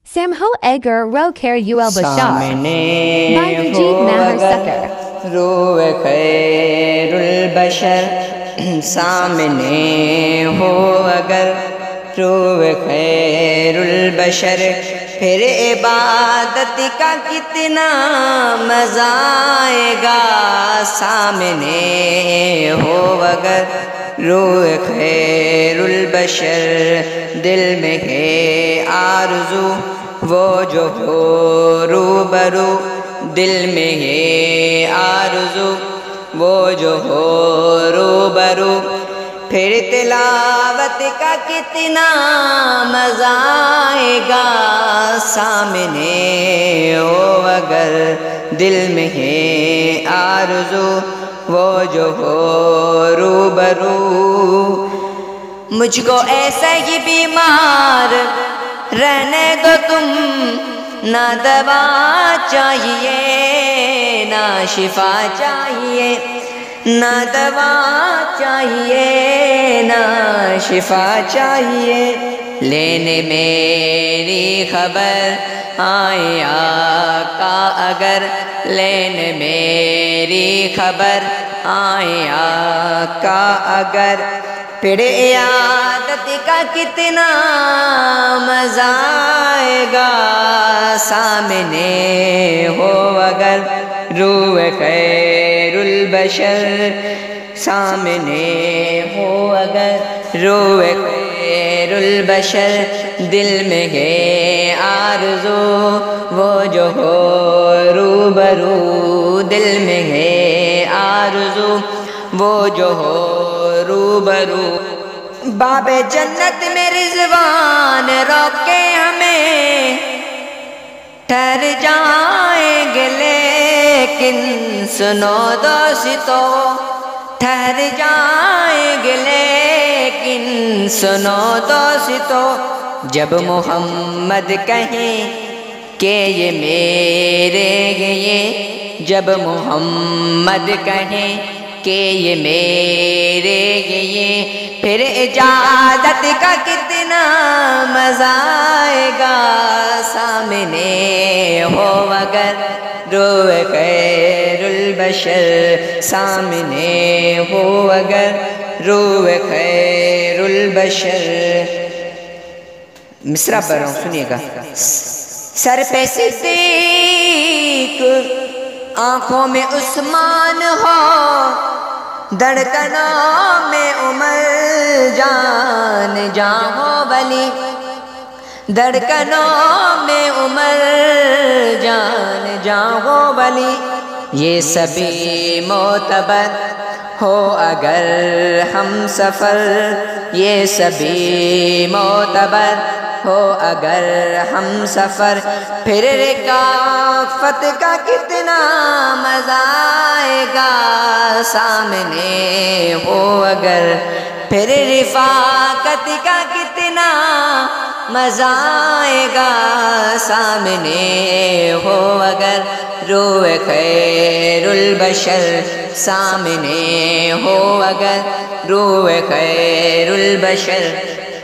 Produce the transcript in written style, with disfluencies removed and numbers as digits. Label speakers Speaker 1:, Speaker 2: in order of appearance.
Speaker 1: Samho Edgar Roker Ul Bashar
Speaker 2: سامنے
Speaker 1: by Rajid
Speaker 2: who
Speaker 1: Mahar
Speaker 2: اگر
Speaker 1: Sucker.
Speaker 2: روح خیر البشر سامنے ہو اگر روح خیر البشر پھر عبادت کا کتنا مزہ آئے گا سامنے ہو اگر روح خیر البشر دل میں ہے آرزو وہ جو ہو روبرو دل میں ہے آرزو وہ جو ہو روبرو پھر تلاوت کا کتنا مزہ آئے گا سامنے ہو اگر دل میں ہے آرزو وہ جو ہو روبرو مجھ کو ایسا ہی بیمار رہنے دو تم نہ دوا چاہیے نہ شفا چاہیے نہ دوا چاہیے نہ شفا چاہیے لینے میری خبر آئے آقا اگر لینے میری خبر آئے آقا اگر پھر عیادت کا کتنا مزہ آئے گا سامنے ہو اگر روح خیر البشر سامنے ہو اگر روح خیر البشر دل میں ہے آرزو وہ جو ہو روبرو دل میں ہے آرزو وہ جو ہو روبرو باب جنت میں رضوان روکے ہمیں ٹھہر جائیں گے لیکن سنو دوستو ٹھہر جائیں گے لیکن سنو دوستو جب محمد کہیں کہ یہ میرے یہ جب محمد کہیں کہ یہ میرے یہ پھر اجازت کا کتنا مزہ آئے گا سامنے ہو اگر روح خیر البشر سامنے ہو اگر روح خیر البشر مصرع پڑھ رہا ہوں سنیے گا سر پہ صدیق آنکھوں میں عثمان ہو دھڑکنوں میں عمر جان جان ہو ولی دھڑکنوں میں عمر جان جان ہو ولی یہ سبھی معتبر ہو اگر ہم سفر یہ سبھی معتبر ہو اگر ہم سفر پھر رکافت کا کتنا مزہ آئے گا سامنے ہو اگر پھر رفاقت کا کتنا مزہ آئے گا سامنے ہو اگر روح خیر البشر سامنے ہو اگر روح خیر البشر